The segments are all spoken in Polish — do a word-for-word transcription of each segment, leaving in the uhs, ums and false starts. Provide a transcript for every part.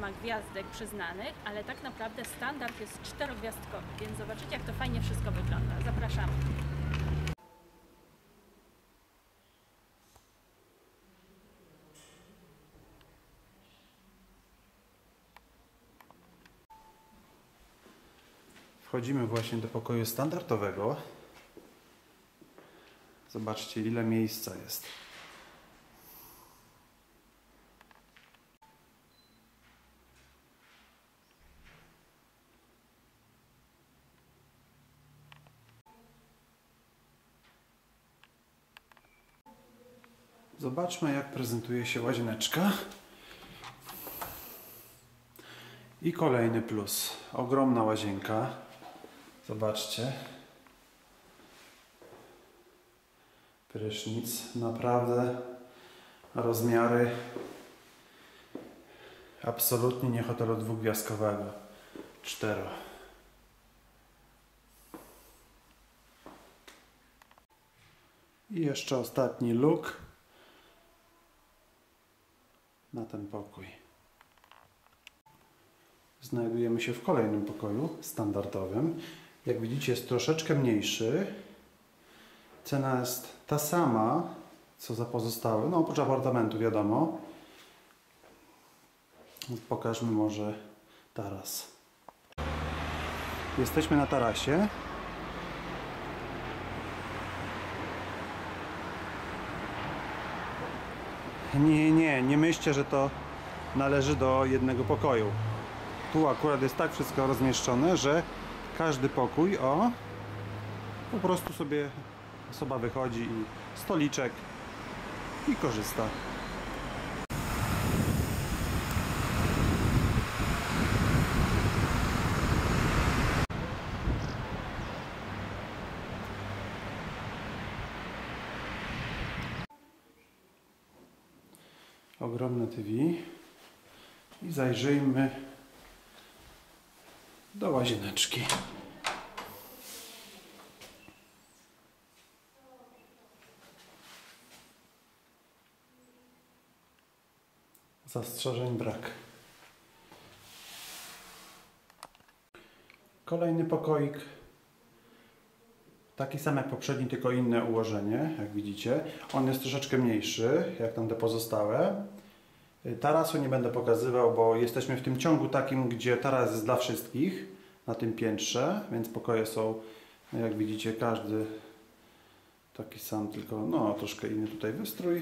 ma gwiazdek przyznanych, ale tak naprawdę standard jest czterogwiazdkowy, więc zobaczycie, jak to fajnie wszystko wygląda. Zapraszamy. Wchodzimy właśnie do pokoju standardowego. Zobaczcie, ile miejsca jest. Zobaczmy, jak prezentuje się łazieneczka. I kolejny plus. Ogromna łazienka. Zobaczcie. Prysznic. Naprawdę rozmiary absolutnie nie hotelu dwugwiazdkowego. Cztero. I jeszcze ostatni look na ten pokój. Znajdujemy się w kolejnym pokoju standardowym. Jak widzicie, jest troszeczkę mniejszy. Cena jest ta sama, co za pozostałe. No oprócz apartamentu, wiadomo. Pokażmy może taras. Jesteśmy na tarasie. Nie, nie, nie myślcie, że to należy do jednego pokoju. Tu akurat jest tak wszystko rozmieszczone, że każdy pokój, o, po prostu sobie osoba wychodzi i stoliczek i korzysta. Ogromne T V i zajrzyjmy do łazieneczki. Zastrzeżeń brak. Kolejny pokoik. Taki sam jak poprzedni, tylko inne ułożenie, jak widzicie. On jest troszeczkę mniejszy, jak tam te pozostałe. Tarasu nie będę pokazywał, bo jesteśmy w tym ciągu takim, gdzie taras jest dla wszystkich na tym piętrze, więc pokoje są, jak widzicie, każdy taki sam, tylko no troszkę inny tutaj wystrój.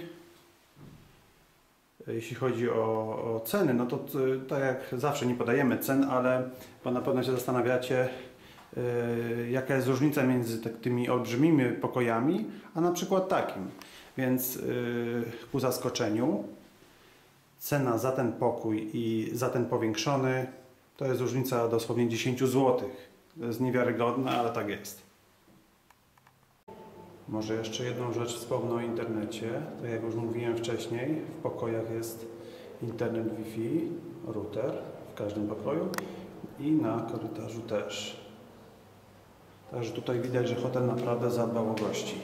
Jeśli chodzi o, o ceny, no to tak jak zawsze nie podajemy cen, ale bo na pewno się zastanawiacie, yy, jaka jest różnica między te, tymi olbrzymimi pokojami, a na przykład takim. Więc yy, ku zaskoczeniu cena za ten pokój i za ten powiększony to jest różnica dosłownie dziesięć złotych. To jest niewiarygodne, ale tak jest. Może jeszcze jedną rzecz wspomnę o internecie. Tak jak już mówiłem wcześniej, w pokojach jest internet Wi-Fi, router w każdym pokoju i na korytarzu też. Także tutaj widać, że hotel naprawdę zadbał o gości.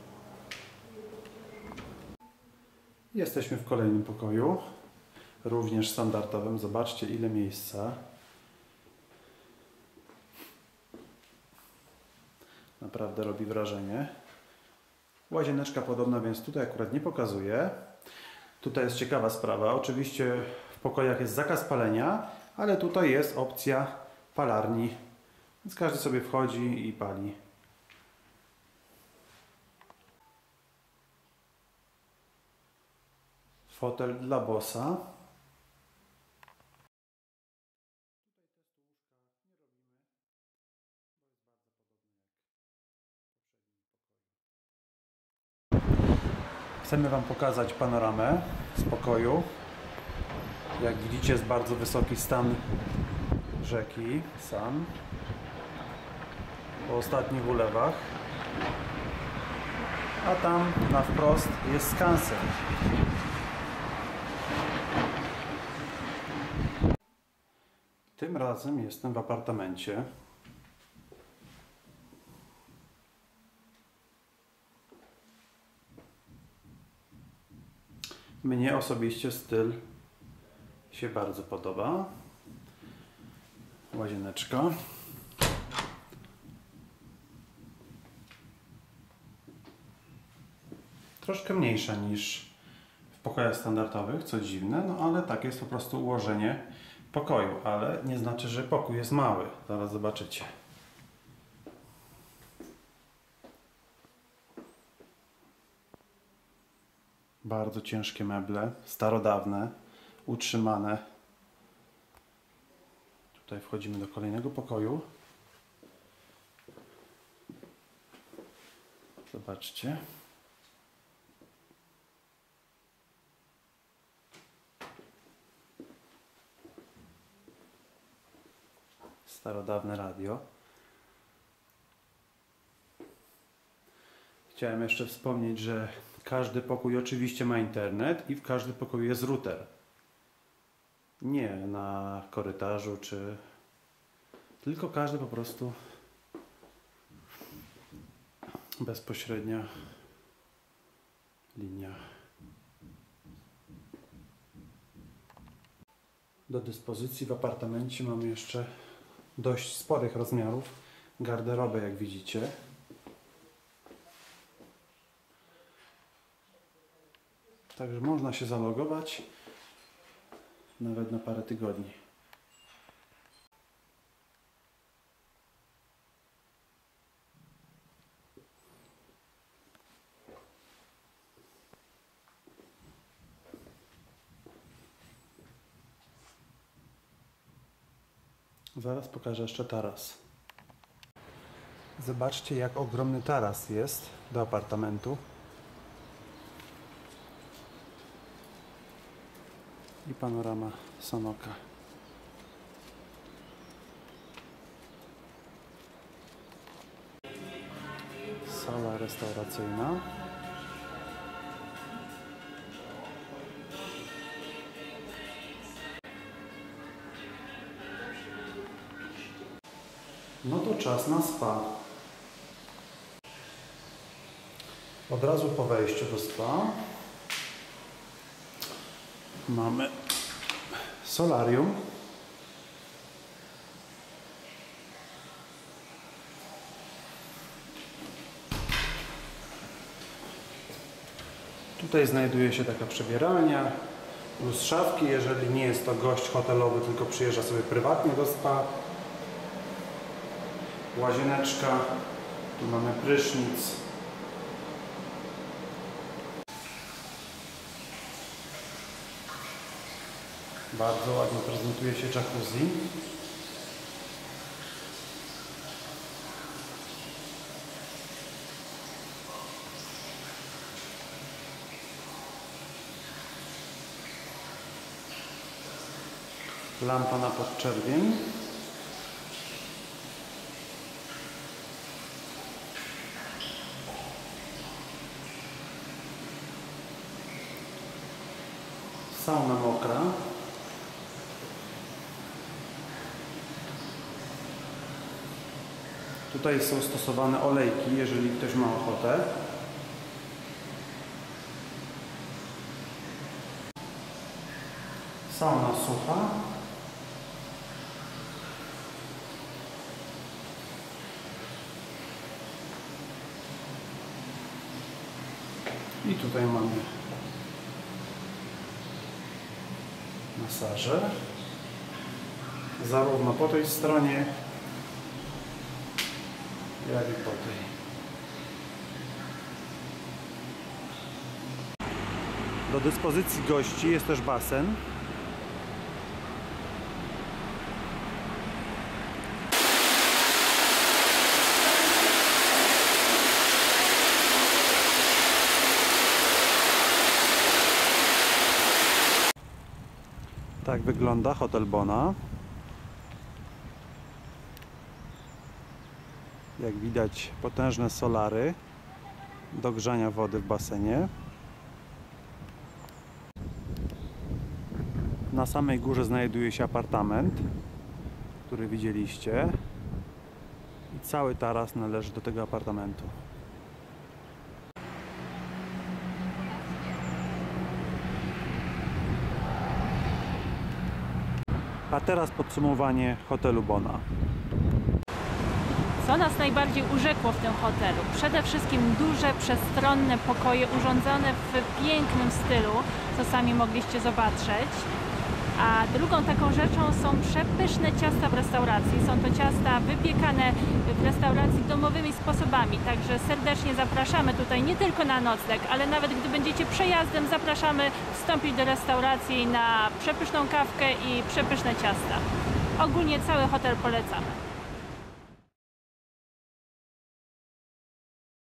Jesteśmy w kolejnym pokoju, również standardowym. Zobaczcie, ile miejsca. Naprawdę robi wrażenie. Łazieneczka podobna, więc tutaj akurat nie pokazuję. Tutaj jest ciekawa sprawa. Oczywiście w pokojach jest zakaz palenia, ale tutaj jest opcja palarni. Więc każdy sobie wchodzi i pali. Fotel dla bossa. Chcemy Wam pokazać panoramę z pokoju. Jak widzicie, jest bardzo wysoki stan rzeki, sam, po ostatnich ulewach. A tam na wprost jest skansen. Tym razem jestem w apartamencie. Mnie osobiście styl się bardzo podoba. Łazieneczka. Troszkę mniejsza niż w pokojach standardowych, co dziwne, no ale tak jest po prostu ułożenie pokoju, ale nie znaczy, że pokój jest mały. Zaraz zobaczycie. Bardzo ciężkie meble, starodawne, utrzymane. Tutaj wchodzimy do kolejnego pokoju. Zobaczcie. Starodawne radio. Chciałem jeszcze wspomnieć, że każdy pokój oczywiście ma internet i w każdym pokoju jest router. Nie na korytarzu, czy... Tylko każdy po prostu bezpośrednia linia. Do dyspozycji w apartamencie mamy jeszcze dość sporych rozmiarów garderobę, jak widzicie. Także można się zalogować nawet na parę tygodni. Zaraz pokażę jeszcze taras. Zobaczcie, jak ogromny taras jest do apartamentu. I panorama Sanoka. Sala restauracyjna. No to czas na spa. Od razu po wejściu do spa mamy solarium. Tutaj znajduje się taka przebieralnia plus szafki, jeżeli nie jest to gość hotelowy, tylko przyjeżdża sobie prywatnie do spa. Łazieneczka, tu mamy prysznic. Bardzo ładnie prezentuje się jacuzzi. Lampa na podczerwień. Sauna mokra. Tutaj są stosowane olejki, jeżeli ktoś ma ochotę. Sauna sucha. I tutaj mamy masaże. Zarówno po tej stronie, jak i po tej. Do dyspozycji gości jest też basen. Tak wygląda hotel Bona. Jak widać, potężne solary do grzania wody w basenie. Na samej górze znajduje się apartament, który widzieliście, i cały taras należy do tego apartamentu. A teraz podsumowanie hotelu Bona. Co nas najbardziej urzekło w tym hotelu? Przede wszystkim duże, przestronne pokoje urządzone w pięknym stylu, co sami mogliście zobaczyć. A drugą taką rzeczą są przepyszne ciasta w restauracji. Są to ciasta wypiekane w restauracji domowymi sposobami, także serdecznie zapraszamy tutaj nie tylko na nocleg, ale nawet gdy będziecie przejazdem, zapraszamy wstąpić do restauracji na przepyszną kawkę i przepyszne ciasta. Ogólnie cały hotel polecamy.